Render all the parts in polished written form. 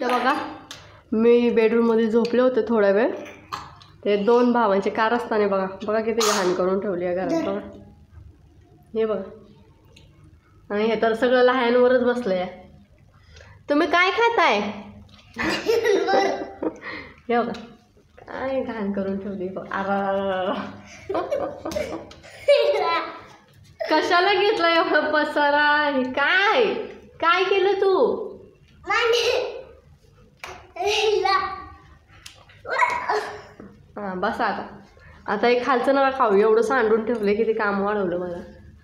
इथं बघा मी बेडरूममध्ये झोपले होते थोडा वेळ. ते 2 भावांचे कारस्थाने बघा बघा किती घाण करून ठेवली आहे घरात बघा. हे बघा आणि हे तर सगळं लहानवरच बसलं आहे. तुम्ही काय खाताय? हे बघा काय घाण करून ठेवली बघा. कशाला घेतला एवढा पसारा? काय काय केलं तू? हां बस आता एक खालचं नका खाऊ. एवढं सांडून ठेवलं किती काम वाढवलं मला.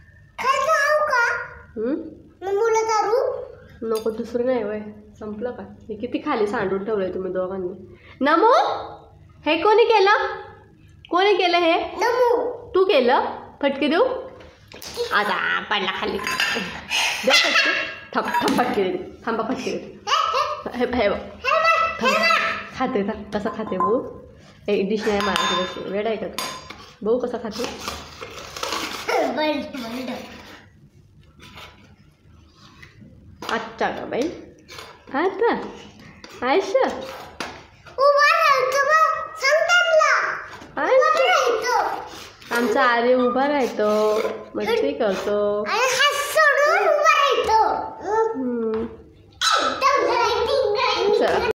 नको दुसरं नाही वय संपलं का? हे किती खाली सांडून ठेवलंय तुम्ही दोघांनी. नमो हे कोणी केलं? कोणी केलं हे? तू केलं? फटके देऊ? आता पडला खाली. देऊ फटके? थांब फटके दे. थांबा फटके दे. हे खाते का कसं खाते भाऊ? एक डिश नाही मारायची कशी वेळ आहे का तू? भाऊ कसं खाते? अच्छा का बाई? हा का आयशा आमचा आर्य उभा राहतो मस्ती करतो.